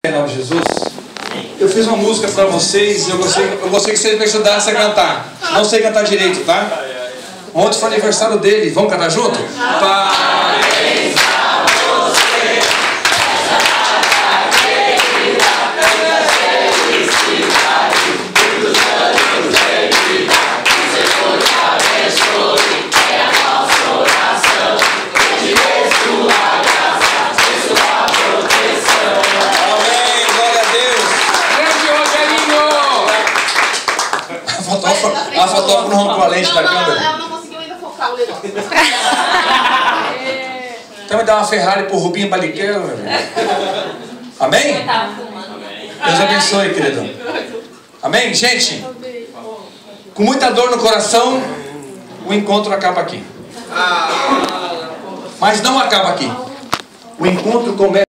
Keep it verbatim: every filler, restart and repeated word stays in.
Em nome de Jesus, eu fiz uma música para vocês. Eu gostei, eu gostei que vocês me ajudassem a cantar. Não sei cantar direito, tá? Ontem foi aniversário dele. Vamos cantar junto? Parabéns a você, essa data querida, muitas felicidades, muitos anos de vida, que o Senhor te abençoe, é a nossa oração, que te dê sua graça, e sua proteção. Amém, glória a Deus. Grande Rogerinho! A fotógrafa, a fotógrafa não arrancou a lente da câmera. O negócio. Então me dá uma Ferrari pro Rubinho Baliqueiro, meu velho. Amém? Deus abençoe, querido. Amém, gente? Com muita dor no coração, o encontro acaba aqui. Mas não acaba aqui. O encontro começa.